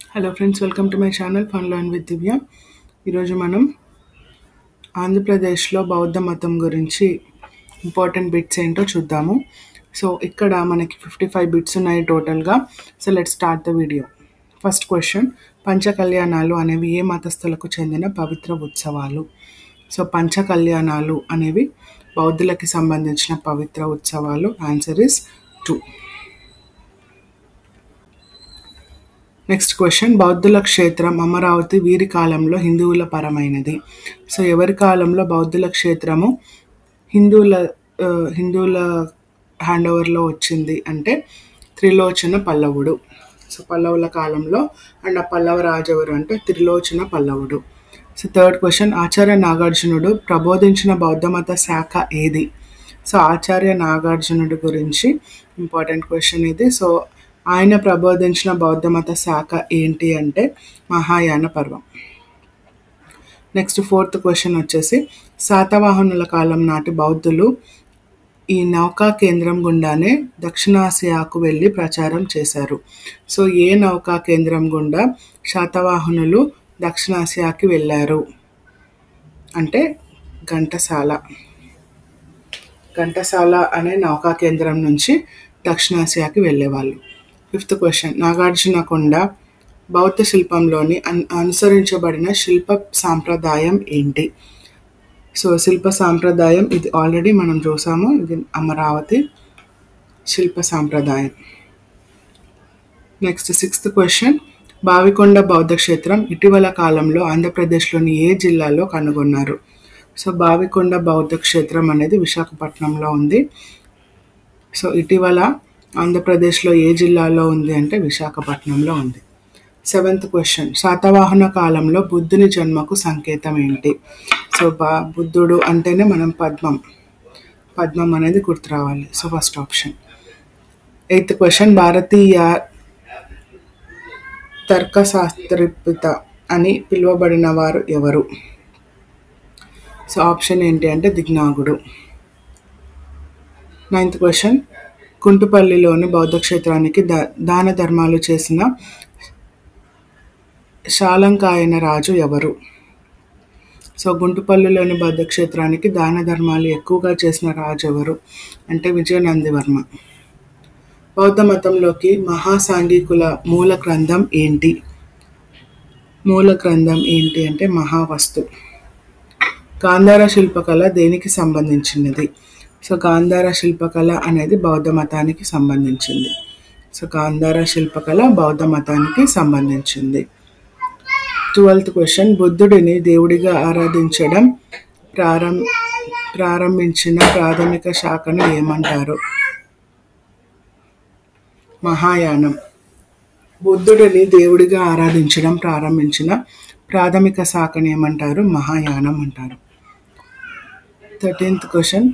Hello friends, welcome to my channel fun learn with Divya. ఈరోజు మనం ఆంధ్రప్రదేశ్లో బౌద్ధ మతం గురించి ఇంపార్టెంట్ బిట్స్ ఏంటో చూద్దాము. సో ఇక్కడ మనకి 55 బిట్స్ ఉన్నాయి టోటల్గా. So let's start the video. First question, పంచకళ్యాణాలు అనేవి ఏ మతస్థులకు చెందిన పవిత్ర ఉత్సవాలు? సో పంచకళ్యాణాలు అనేవి బౌద్ధులకి సంబంధించిన పవిత్ర ఉత్సవాలు. Answer is 2. నెక్స్ట్ క్వశ్చన్, బౌద్ధుల క్షేత్రం అమరావతి వీరి కాలంలో హిందువుల పరమైనది? సో ఎవరి కాలంలో బౌద్ధుల క్షేత్రము హిందువుల హ్యాండ్ ఓవర్లో వచ్చింది అంటే త్రిలోచన పల్లవుడు. సో పల్లవుల కాలంలో. అండ్ ఆ పల్లవ రాజు ఎవరు అంటే త్రిలోచన పల్లవుడు. సో థర్డ్ క్వశ్చన్, ఆచార్య నాగార్జునుడు ప్రబోధించిన బౌద్ధమత శాఖ ఏది? సో ఆచార్య నాగార్జునుడు గురించి ఇంపార్టెంట్ క్వశ్చన్ ఇది. సో ఆయన ప్రబోధించిన బౌద్ధమత శాఖ ఏంటి అంటే మహాయాన పర్వం. నెక్స్ట్ ఫోర్త్ క్వశ్చన్ వచ్చేసి, శాతవాహనుల కాలం నాటి బౌద్ధులు ఈ నౌకా కేంద్రం గుండానే దక్షిణాసియాకు వెళ్ళి ప్రచారం చేశారు. సో ఏ నౌకా కేంద్రం గుండా శాతవాహనులు దక్షిణాసియాకి వెళ్ళారు అంటే ఘంటసాల అనే నౌకా కేంద్రం నుంచి దక్షిణాసియాకి వెళ్ళేవాళ్ళు. ఫిఫ్త్ క్వశ్చన్, నాగార్జునకొండ బౌద్ధ శిల్పంలోని అనుసరించబడిన శిల్ప సాంప్రదాయం ఏంటి? సో శిల్ప సాంప్రదాయం ఇది ఆల్రెడీ మనం చూసాము. ఇది అమరావతి శిల్ప సాంప్రదాయం. నెక్స్ట్ సిక్స్త్ క్వశ్చన్, బావికొండ బౌద్ధ క్షేత్రం ఇటీవల కాలంలో ఆంధ్రప్రదేశ్లోని ఏ జిల్లాలో కనుగొన్నారు? సో బావికొండ బౌద్ధ క్షేత్రం అనేది విశాఖపట్నంలో ఉంది. సో ఇటీవల ఆంధ్రప్రదేశ్లో ఏ జిల్లాలో ఉంది అంటే విశాఖపట్నంలో ఉంది. సెవెంత్ క్వశ్చన్, శాతవాహన కాలంలో బుద్ధుని జన్మకు సంకేతం ఏంటి? సో బుద్ధుడు అంటేనే మనం పద్మం అనేది గుర్తు రావాలి. So first option. Eighth question, భారతీయ తర్కశాస్త్రపిత అని పిలువబడిన వారు ఎవరు? సో ఆప్షన్ ఏంటి అంటే దిగ్నాగుడు. నైన్త్ క్వశ్చన్, కుంటుపల్లిలోని బౌద్ధ క్షేత్రానికి దాన ధర్మాలు చేసిన శాలంకాయన రాజు ఎవరు? సో గుంటుపల్లిలోని బౌద్ధ క్షేత్రానికి దాన ధర్మాలు ఎక్కువగా చేసిన రాజు ఎవరు అంటే విజయనందివర్మ. బౌద్ధ మతంలోకి మహాసాంఘికుల మూల గ్రంథం ఏంటి? మూల గ్రంథం ఏంటి అంటే మహావస్తు. గాంధార శిల్పకళ దేనికి సంబంధించినది? సో గాంధార శిల్పకళ అనేది బౌద్ధ మతానికి సంబంధించింది. సో గాంధార శిల్పకళ బౌద్ధ మతానికి సంబంధించింది. 12th క్వశ్చన్, బుద్ధుడిని దేవుడిగా ఆరాధించడం ప్రారంభించిన ప్రాథమిక శాఖను ఏమంటారు? మహాయానం. బుద్ధుడిని దేవుడిగా ఆరాధించడం ప్రారంభించిన ప్రాథమిక శాఖను ఏమంటారు? మహాయానం అంటారు. 13th క్వశ్చన్,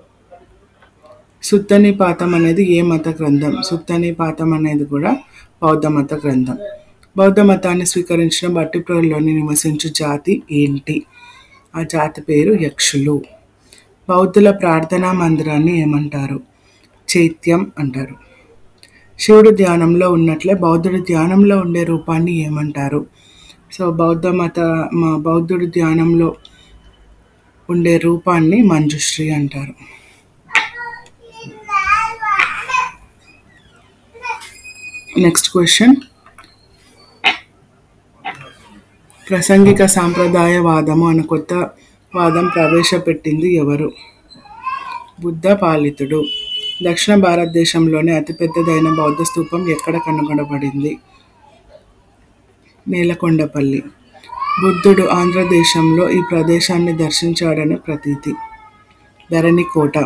సుత్తనిపాతం అనేది ఏ మత గ్రంథం? సుత్తనిపాతం అనేది కూడా బౌద్ధ మత గ్రంథం. బౌద్ధ మతాన్ని స్వీకరించిన భట్టిప్రోలులోని నివసించు జాతి ఏంటి? ఆ జాతి పేరు యక్షులు. బౌద్ధుల ప్రార్థనా మందిరాన్ని ఏమంటారు? చైత్యం అంటారు. శివుడు ధ్యానంలో ఉన్నట్లే బౌద్ధుడు ధ్యానంలో ఉండే రూపాన్ని ఏమంటారు? సో బౌద్ధుడు ధ్యానంలో ఉండే రూపాన్ని మంజుశ్రీ అంటారు. నెక్స్ట్ క్వశ్చన్, ప్రసంగిక సాంప్రదాయవాదము అనే కొత్త వాదం ప్రవేశపెట్టింది ఎవరు? బుద్ధ పాలితుడు. దక్షిణ భారతదేశంలోనే అతిపెద్దదైన బౌద్ధ స్తూపం ఎక్కడ కనుగొనబడింది? నేలకొండపల్లి. బుద్ధుడు ఆంధ్రదేశంలో ఈ ప్రదేశాన్ని దర్శించాడని ప్రతీతి. ధరణికోట.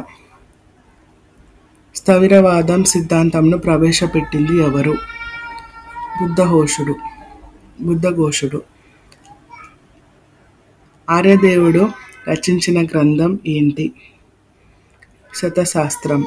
స్థవిరవాదం సిద్ధాంతంను ప్రవేశపెట్టింది ఎవరు? బుద్ధఘోషుడు. ఆర్యదేవుడు రచించిన గ్రంథం ఏంటి? శతశాస్త్రం.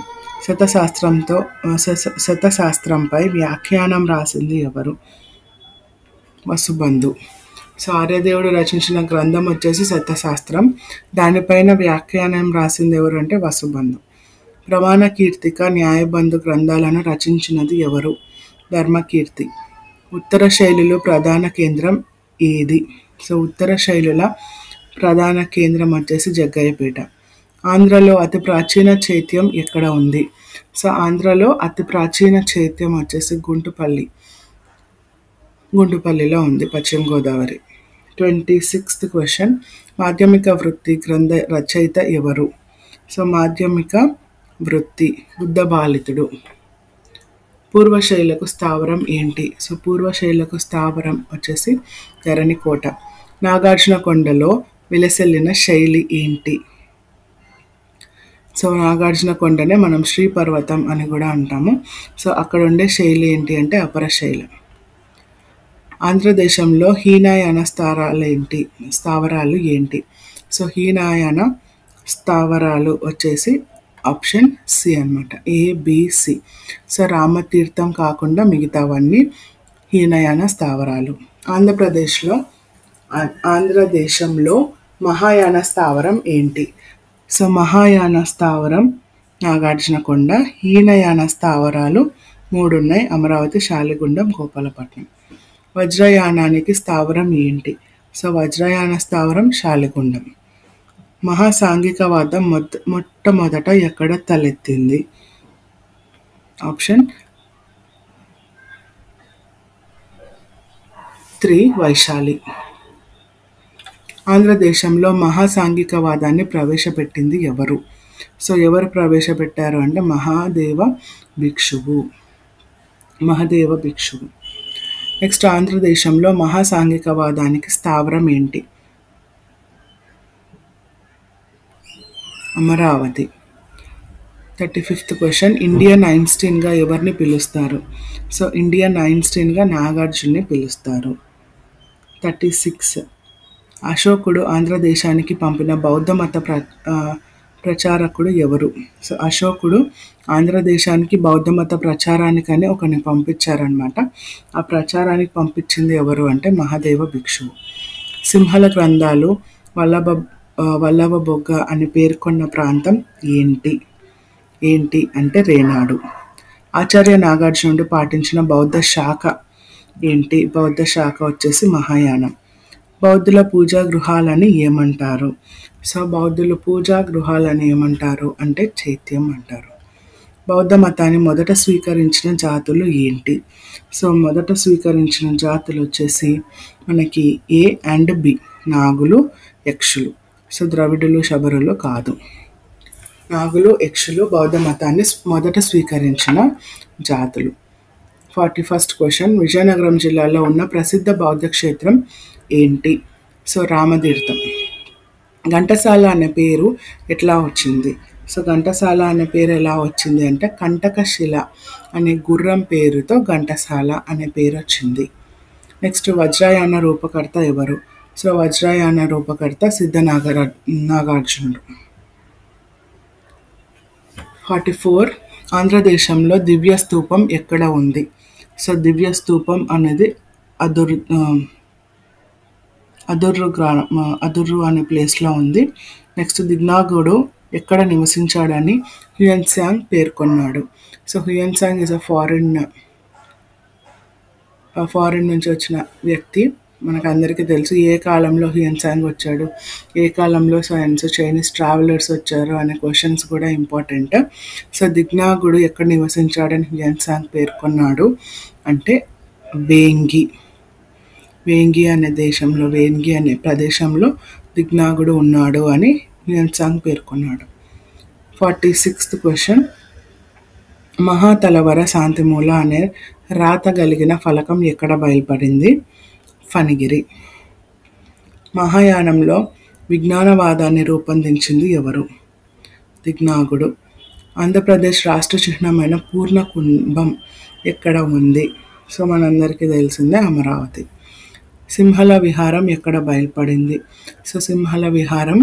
శతశాస్త్రంపై వ్యాఖ్యానం రాసింది ఎవరు? వసుబంధు. సో ఆర్యదేవుడు రచించిన గ్రంథం వచ్చేసి శతశాస్త్రం. దానిపైన వ్యాఖ్యానం రాసింది ఎవరు అంటే వసుబంధు. ప్రమాణ కీర్తిక, న్యాయబంధు గ్రంథాలను రచించినది ఎవరు? ధర్మకీర్తి. ఉత్తర శైలుల ప్రధాన కేంద్రం ఏది? సో ఉత్తర శైలుల ప్రధాన కేంద్రం వచ్చేసి జగ్గయ్యపేట. ఆంధ్రలో అతి ప్రాచీన చైత్యం ఎక్కడ ఉంది? సో ఆంధ్రలో అతి ప్రాచీన చైత్యం వచ్చేసి గుంటుపల్లిలో ఉంది, పశ్చిమ గోదావరి. 26th క్వశ్చన్, మాధ్యమిక వృత్తి గ్రంథ రచయిత ఎవరు? సో మాధ్యమిక వృత్తి బుద్ధబాలితుడు. పూర్వశైలకు స్థావరం ఏంటి? సో పూర్వశైలకు స్థావరం వచ్చేసి ధరణికోట. నాగార్జునకొండలో విలసిల్లిన శైలి ఏంటి? సో నాగార్జునకొండనే మనం శ్రీపర్వతం అని కూడా అంటాము. సో అక్కడ ఉండే శైలి ఏంటి అంటే అపర శైలి. ఆంధ్రదేశంలో హీనయాన స్థావరాలు ఏంటి? సో హీనయాన స్థావరాలు వచ్చేసి ఆప్షన్ సి అనమాట, ఏబిసి. సో రామతీర్థం కాకుండా మిగతావన్నీ హీనయాన స్థావరాలు. ఆంధ్రదేశంలో మహాయాన స్థావరం ఏంటి? సో మహాయాన స్థావరం నాగార్జునకొండ. హీనయాన స్థావరాలు 3 ఉన్నాయి, అమరావతి, శాలిగుండం, గోపాలపట్నం. వజ్రయానానికి స్థావరం ఏంటి? సో వజ్రయాన స్థావరం శాలిగుండం. మహాసాంఘికవాదం మొట్టమొదట ఎక్కడ తలెత్తింది? ఆప్షన్ 3 వైశాలి. ఆంధ్రదేశంలో మహాసాంఘికవాదాన్ని ప్రవేశపెట్టింది ఎవరు? సో ఎవరు ప్రవేశపెట్టారు అంటే మహాదేవ భిక్షువు. నెక్స్ట్, ఆంధ్రదేశంలో మహాసాంఘికవాదానికి స్థావరం ఏంటి? అమరావతి. 35th క్వశ్చన్, ఇండియన్ ఐన్స్టీన్గా ఎవరిని పిలుస్తారు? సో ఇండియన్ ఐన్స్టీన్గా నాగార్జున్ని పిలుస్తారు. 36, అశోకుడు ఆంధ్రదేశానికి పంపిన బౌద్ధ మత ప్రచారకుడు ఎవరు? సో అశోకుడు ఆంధ్రదేశానికి బౌద్ధ మత ప్రచారానికని ఒకరిని పంపించారనమాట. ఆ ప్రచారానికి పంపించింది ఎవరు అంటే మహాదేవ భిక్షువు. సింహల గ్రంథాలు వల్లభ బొగ్గ అని పేర్కొన్న ప్రాంతం ఏంటి అంటే రేనాడు. ఆచార్య నాగార్జునుడు పాటించిన బౌద్ధ శాఖ ఏంటి? బౌద్ధ శాఖ వచ్చేసి మహాయానం. బౌద్ధుల పూజా గృహాలని ఏమంటారు? సో బౌద్ధుల పూజా గృహాలని ఏమంటారు అంటే చైత్యం అంటారు. బౌద్ధ మతాన్ని మొదట స్వీకరించిన జాతులు ఏంటి? సో మొదట స్వీకరించిన జాతులు వచ్చేసి మనకి ఏ అండ్ బి, నాగులు, యక్షులు. సో ద్రవిడులు, శబరులు కాదు. నాగులు, యక్షులు బౌద్ధ మతాన్ని మొదట స్వీకరించిన జాతులు. 41st క్వశ్చన్, విజయనగరం జిల్లాలో ఉన్న ప్రసిద్ధ బౌద్ధ క్షేత్రం ఏంటి? సో రామతీర్థం. ఘంటసాల అనే పేరు ఎట్లా వచ్చింది? సో ఘంటసాల అనే పేరు ఎలా వచ్చింది అంటే కంటకశిల అనే గుర్రం పేరుతో ఘంటసాల అనే పేరు వచ్చింది. నెక్స్ట్, వజ్రయాన రూపకర్త ఎవరు? సో వజ్రయాన రూపకర్త నాగార్జునుడు. 44, ఆంధ్రదేశంలో దివ్య స్తూపం ఎక్కడ ఉంది? సో దివ్య స్తూపం అనేది అదుర్రు అనే ప్లేస్లో ఉంది. నెక్స్ట్, దిగ్నాగుడు ఎక్కడ నివసించాడని హ్యూయన్సాంగ్ పేర్కొన్నాడు? సో హ్యూయన్సాంగ్ ఈజ్ ఫారిన్ నుంచి వచ్చిన వ్యక్తి. మనకు అందరికీ తెలుసు ఏ కాలంలో హ్యూయన్సాంగ్ వచ్చాడు, ఏ కాలంలో చైనీస్ ట్రావెలర్స్ వచ్చారు అనే క్వశ్చన్స్ కూడా ఇంపార్టెంట్. సో దిగ్నాగుడు ఎక్కడ నివసించాడని హ్యూయన్సాంగ్ పేర్కొన్నాడు అంటే వేంగి అనే ప్రదేశంలో దిగ్నాగుడు ఉన్నాడు అని హ్యూయన్సాంగ్ పేర్కొన్నాడు. 46th క్వశ్చన్, మహాతలవర శాంతిమూల అనే రాత కలిగిన ఫలకం ఎక్కడ బయలుపడింది? ఫణిగిరి. మహాయానంలో విజ్ఞానవాదాన్ని రూపొందించింది ఎవరు? దిగ్నాగుడు. ఆంధ్రప్రదేశ్ రాష్ట్ర చిహ్నమైన పూర్ణ కుంభం ఎక్కడ ఉంది? సో మనందరికీ తెలిసిందే అమరావతి. సింహల విహారం ఎక్కడ బయలుపడింది? సో సింహల విహారం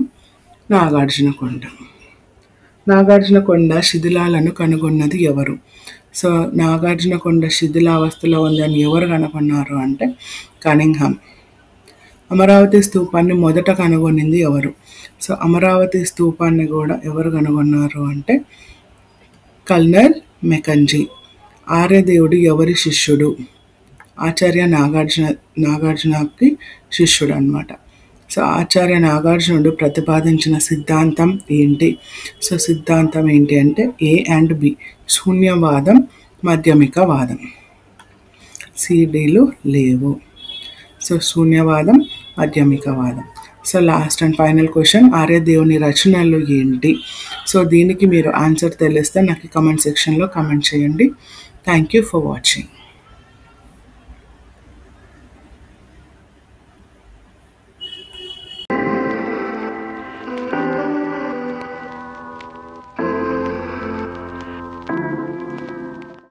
నాగార్జునకొండ శిథిలాలను కనుగొన్నది ఎవరు? సో నాగార్జునకొండ శిథిలావస్థలో ఉందని ఎవరు కనుగొన్నారు అంటే కనింగ్హామ్. అమరావతి స్తూపాన్ని మొదట కనుగొనింది ఎవరు? సో అమరావతి స్తూపాన్ని కూడా ఎవరు కనుగొన్నారు అంటే కల్నల్ మెకంజీ. ఆర్యదేవుడు ఎవరి శిష్యుడు? ఆచార్య నాగార్జునకి శిష్యుడు అనమాట. సో ఆచార్య నాగార్జునుడు ప్రతిపాదించిన సిద్ధాంతం ఏంటి? సో సిద్ధాంతం ఏంటి అంటే A and B, శూన్యవాదం, మాధ్యమికవాదం. CDలు లేవు. సో శూన్యవాదం, మాధ్యమికవాదం. So last and final question, ఆర్యదేవుని రచనలు ఏంటి? సో దీనికి మీరు ఆన్సర్ తెలిస్తే నాకు కమెంట్ సెక్షన్లో కమెంట్ చేయండి. Thank you for watching.